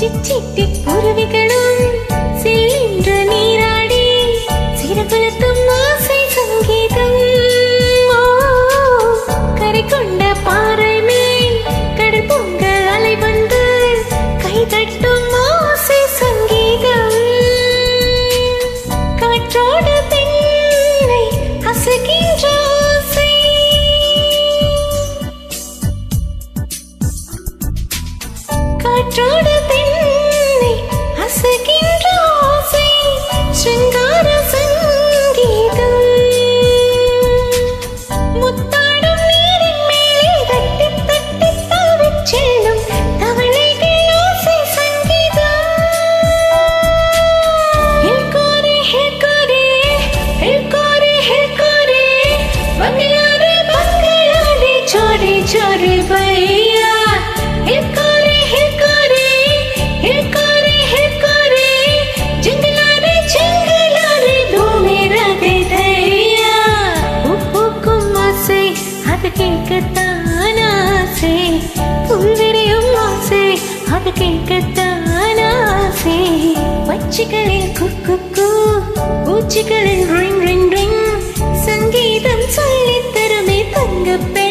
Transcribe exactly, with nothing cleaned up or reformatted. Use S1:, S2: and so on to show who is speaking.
S1: சிச்சிட்டி குருவிகளும் செல்கின்ற நீராடி சிறகுலத்தும் ஆசை சங்கீதம். கரை கொண்ட பாறை மேல் கடல் பொங்க அலை வந்து கை தட்டும் ஆசை சங்கீதம். காற்றோடு பெண்ணை அசைக்கின்ற ஆசை, காற்றோடு பெண்ணை அசைக்கின்ற ஆசை சிங்கார சங்கீதம். முத்தாடும் நீரின் மேலே தட்டி தட்டி தாவிச் செல்லும் தவளைகள் ஆசை சங்கீதம். ஹில்கோரே ஹில்கோரே ஹில்கோரே ஹில்கோரே பங்களாரே பங்களாரே சோரே சோரே பையா. ஹில்கோரே ஹில்கோரே ஹில்கோரே ஹில்கோரே ஜங்கலாரே ஜங்கலாரே தூமேரகை தையா. பூக்கும் ஆசை அது கேட்கத்தான் ஆசை, புல்விரியும் ஆசை அது கேட்கத்தான் ஆசை. பட்சிகளில் குக்கு பூச்சிகளில் ரிங் ரிங் ரிங் சங்கீதம் சொல்லித் தருமே தங்கப்பே.